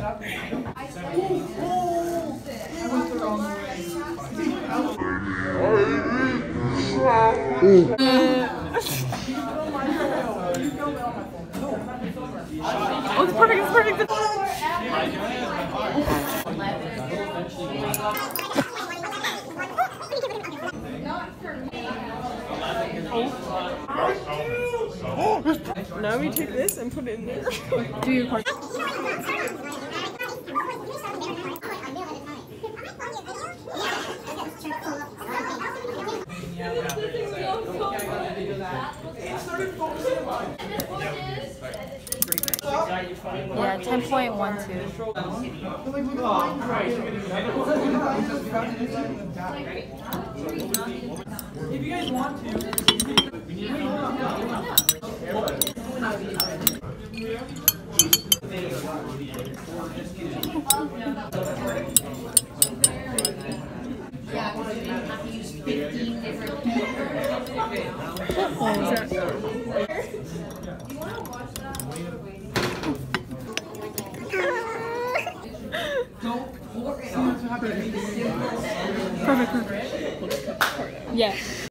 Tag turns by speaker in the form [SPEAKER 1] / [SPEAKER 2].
[SPEAKER 1] Oh, it's perfect, it's perfect. Now we take this and put it in there. Do your part. Yeah, 10.12.
[SPEAKER 2] If you guys want to.
[SPEAKER 3] Yeah, because you didn't have to use 15 different
[SPEAKER 1] Perfect. Yeah.